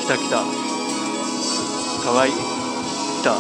た来た。かわいい。来た。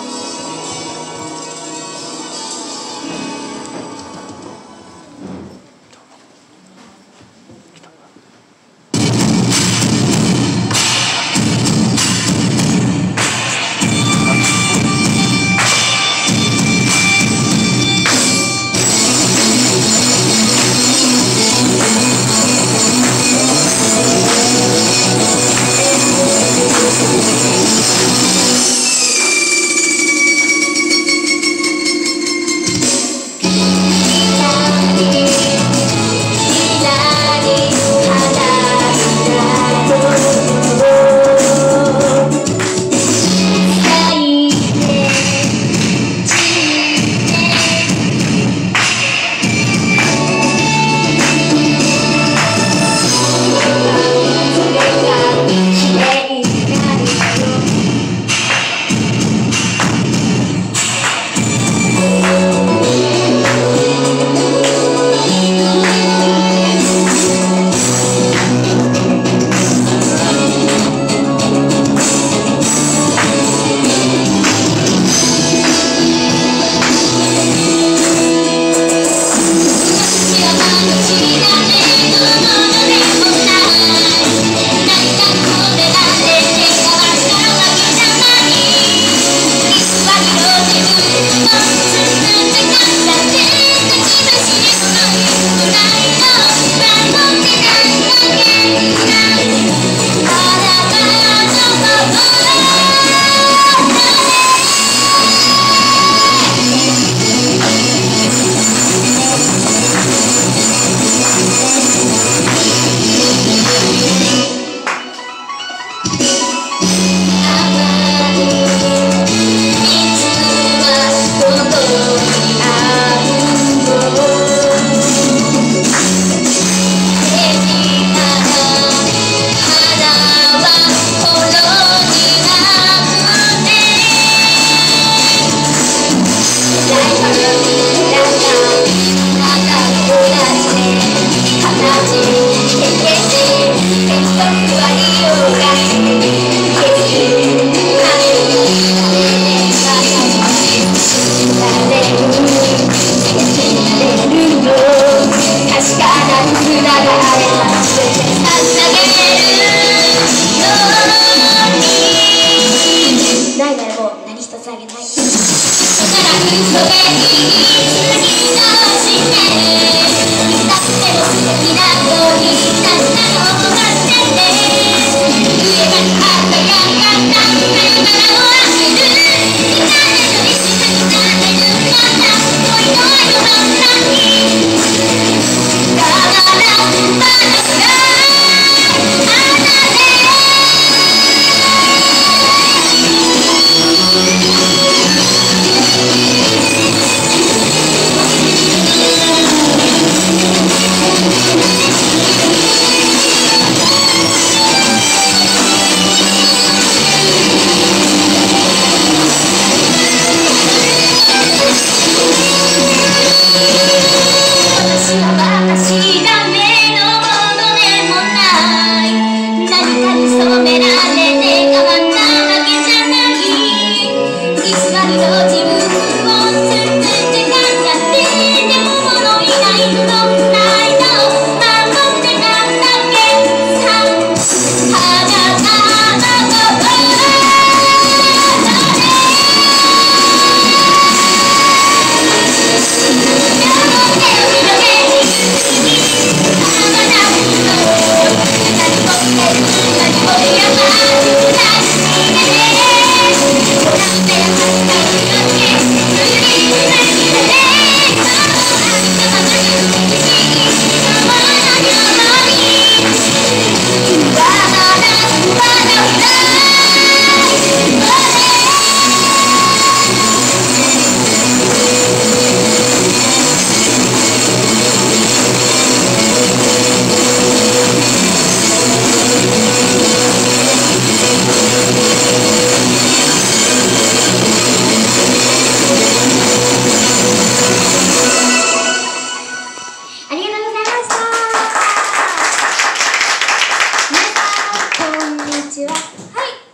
ちは。はい。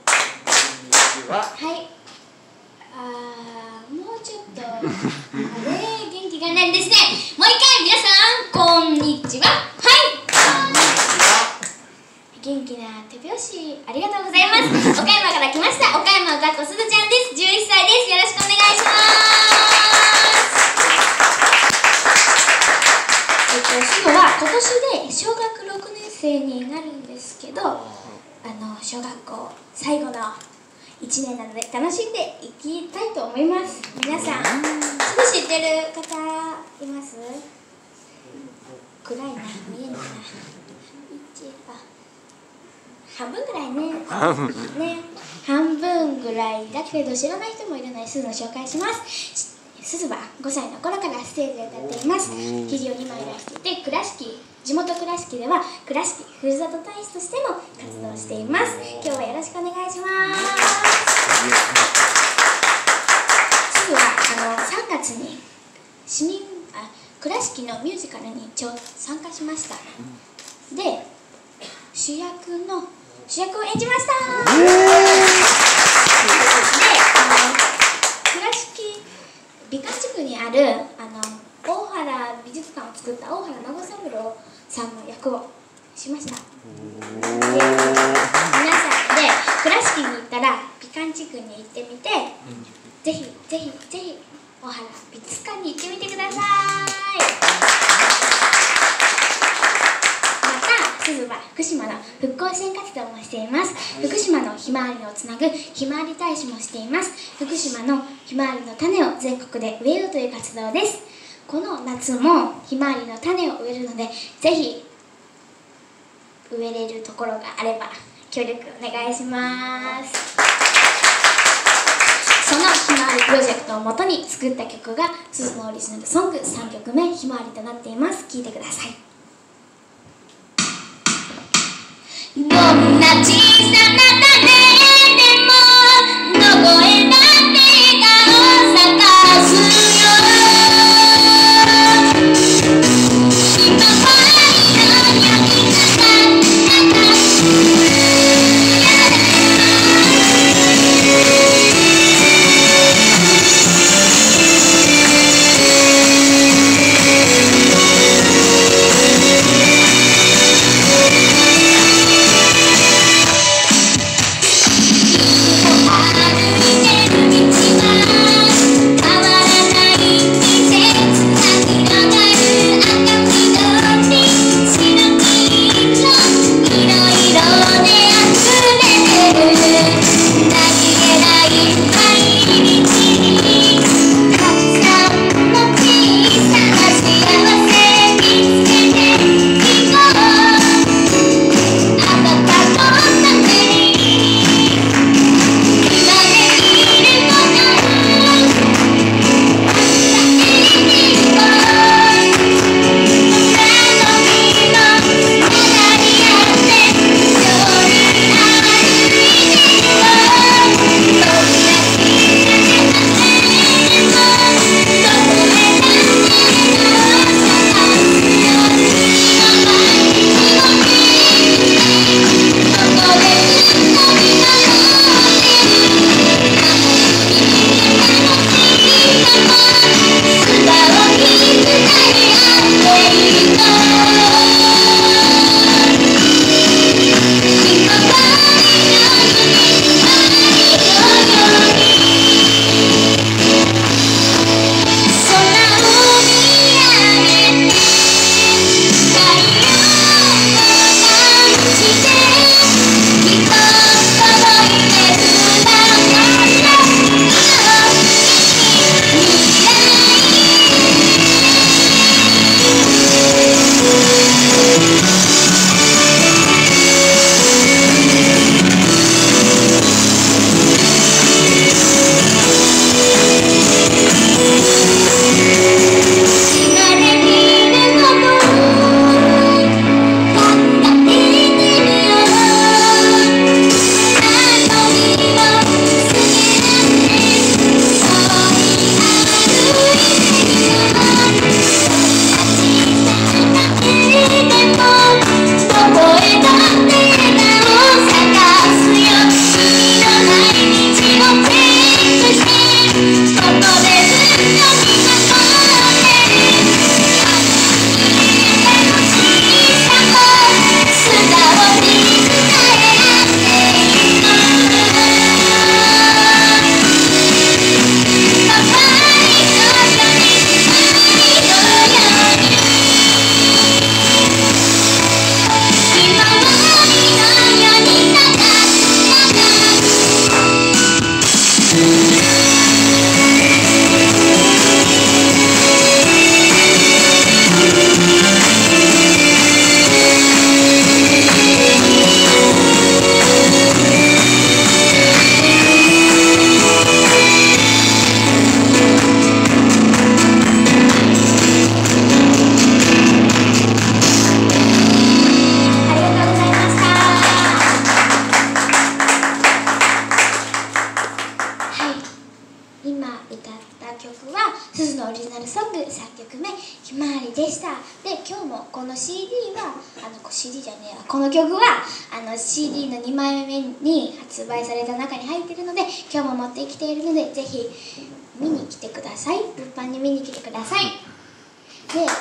元気がないですね。もう一回皆さんこんにちは。はい、元気な手拍子ありがとうございます。岡山から来ました岡山歌子すずちゃんです。11歳です。よろしくお願いします。すずは今年で小学6年生になるんですけど、小学校最後の1年なので楽しんでいきたいと思います。皆さんすぐ知ってる方います？暗いな、見えないな。半分ぐらいね。半分ぐらいだけど知らない人もいるので、すずの紹介します。すずは5歳の頃からステージで歌っています。記事を2枚出していて、倉敷、地元倉敷では倉敷ふるさと大使としても活動しています。今日はよろしくお願いします。すずは3月に倉敷のミュージカルに参加しました。で、主役を演じました。で、倉敷美観地区にある大原美術館を作った大原孫三郎さんの役をしました。で、皆さんで倉敷に行ったら美観地区に行ってみて、ぜひぜひぜひ大原美術館に行ってみてください。すずは福島の復興支援活動もしています。福島のひまわりをつなぐひまわり大使もしています。福島のひまわりの種を全国で植えようという活動です。この夏もひまわりの種を植えるので、ぜひ植えれるところがあれば協力お願いします。そのひまわりプロジェクトをもとに作った曲がすずのオリジナルソング3曲目ひまわりとなっています。聴いてください。どんな小さな種でもどこへだって顔を咲かすよ。ひまわりの匂いがすずのオリジナルソング3曲目「ひまわり」でした。で今日もこの CD はCD じゃねえや、この曲はCD の2枚目に発売された中に入っているので、今日も持ってきているので、ぜひ見に来てください。物販に見に来てください。で、ありがとうござい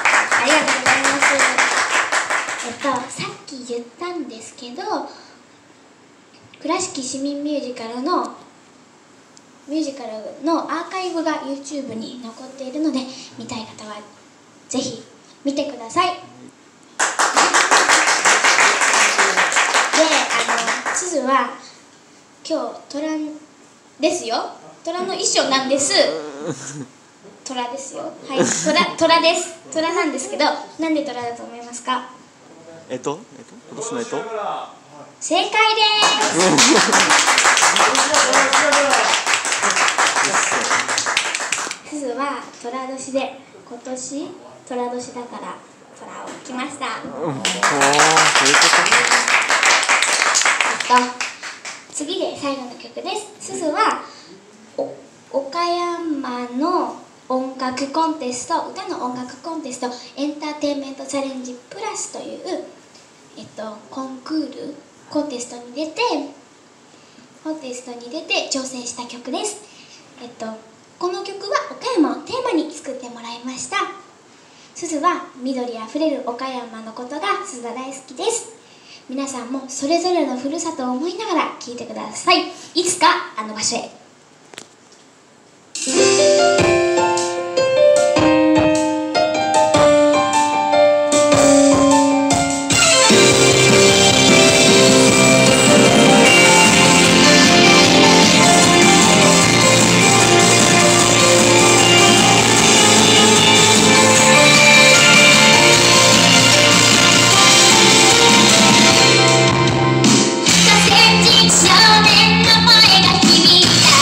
ます。さっき言ったんですけど、倉敷市民ミュージカルのアーカイブが YouTube に残っているので、見たい方はぜひ見てください。で、すずは今日虎ですよ。虎の衣装なんです。虎ですよ。はい、虎です。虎なんですけど、なんで虎だと思いますか？ 今年の正解です。すずは寅年で、今年寅年だから虎を着ました。次で最後の曲です。すずは岡山の音楽コンテスト、歌の音楽コンテストエンターテインメントチャレンジプラスという、コンテストに出て挑戦した曲です。この曲は岡山をテーマに作ってもらいました。すずは緑あふれる岡山のことがすずは大好きです。皆さんもそれぞれのふるさとを思いながら聴いてください。いつかあの場所へ。少年の声が響いた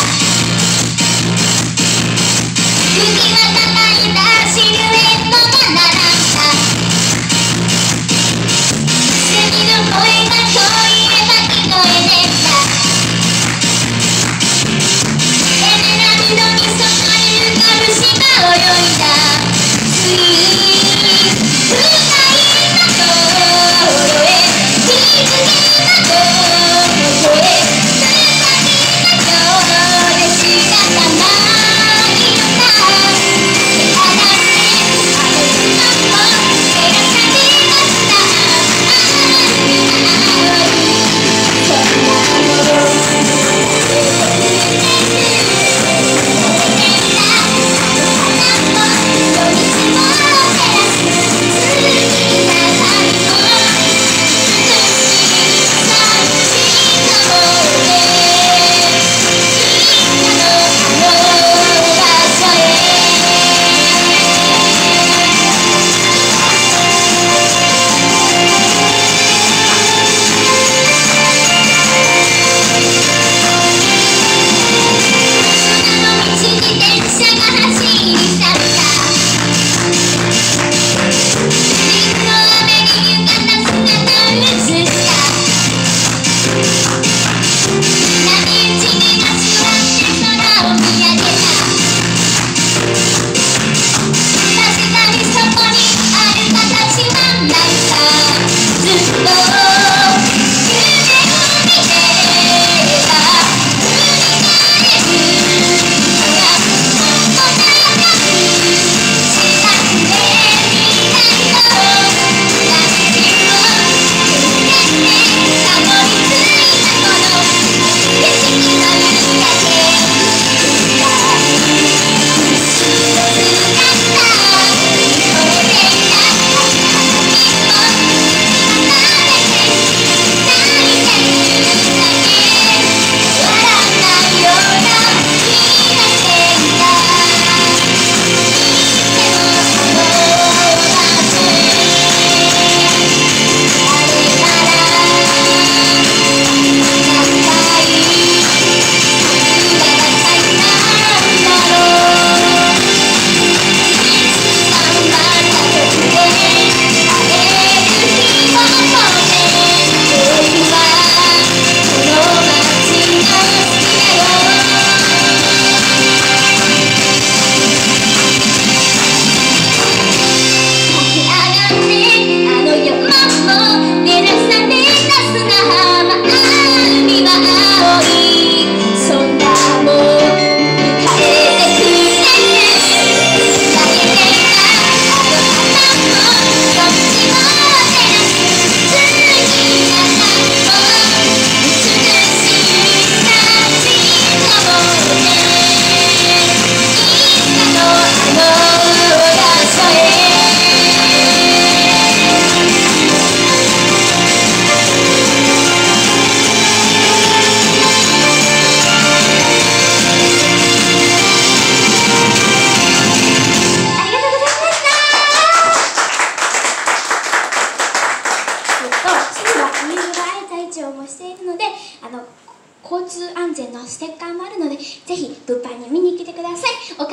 交通安全のステッカーもあるので、ぜひ物販に見に来てください。お